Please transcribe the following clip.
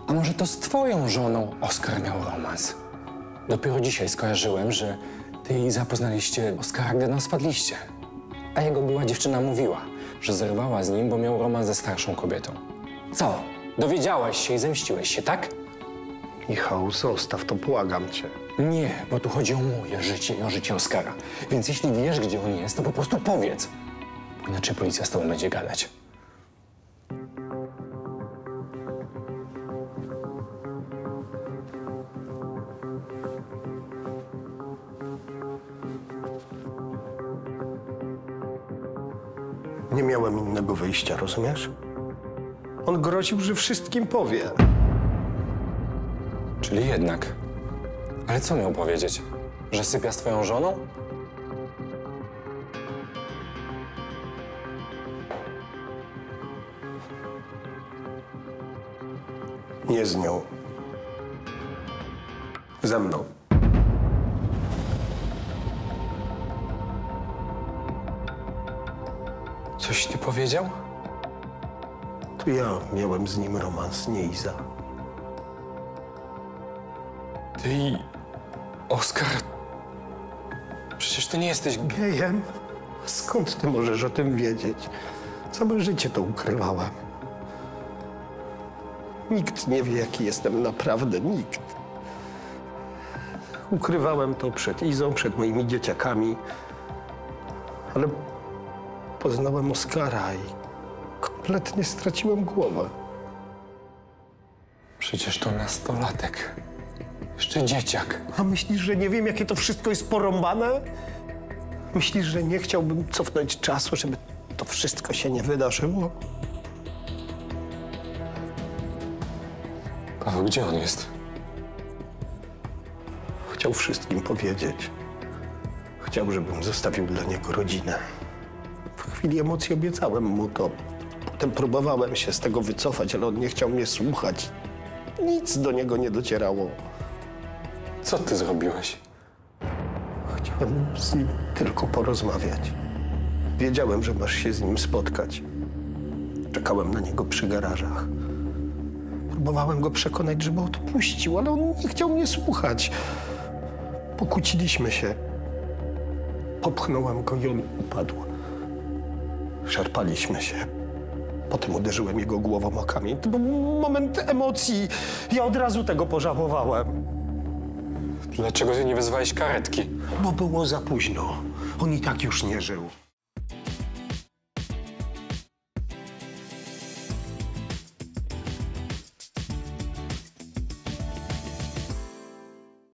A może to z twoją żoną Oskar miał romans? Dopiero dzisiaj skojarzyłem, że ty i zapoznaliście Oskara, gdy nas wpadliście. A jego była dziewczyna mówiła, że zerwała z nim, bo miał romans ze starszą kobietą. Co? Dowiedziałeś się i zemściłeś się, tak? Michał, zostaw to, błagam cię. Nie, bo tu chodzi o moje życie i o życie Oskara. Więc jeśli wiesz, gdzie on jest, to po prostu powiedz. Inaczej policja z tobą będzie gadać. Nie miałem innego wyjścia, rozumiesz? On groził, że wszystkim powie. Czyli jednak. Ale co miał powiedzieć? Że sypia z twoją żoną? Nie z nią. Ze mną. Coś ty powiedział? To ja miałem z nim romans, nie Iza. Ty i Oskar... Przecież ty nie jesteś... Gejem? Skąd ty możesz o tym wiedzieć? Całe życie to ukrywałem. Nikt nie wie, jaki jestem naprawdę, nikt. Ukrywałem to przed Izą, przed moimi dzieciakami. Ale poznałem Oskara i kompletnie straciłem głowę. Przecież to nastolatek. Jeszcze dzieciak. A myślisz, że nie wiem, jakie to wszystko jest porąbane? Myślisz, że nie chciałbym cofnąć czasu, żeby to wszystko się nie wydarzyło? Paweł, gdzie on jest? Chciał wszystkim powiedzieć. Chciał, żebym zostawił dla niego rodzinę. W chwili emocji obiecałem mu to. Potem próbowałem się z tego wycofać, ale on nie chciał mnie słuchać. Nic do niego nie docierało. Co ty zrobiłeś? Chciałem z nim tylko porozmawiać. Wiedziałem, że masz się z nim spotkać. Czekałem na niego przy garażach. Próbowałem go przekonać, żeby odpuścił, ale on nie chciał mnie słuchać. Pokłóciliśmy się. Popchnąłem go i on upadł. Szarpaliśmy się. Potem uderzyłem jego głową o kamień. To był moment emocji. Ja od razu tego pożałowałem. Dlaczego ty nie wezwałeś karetki? Bo było za późno. On i tak już nie żył.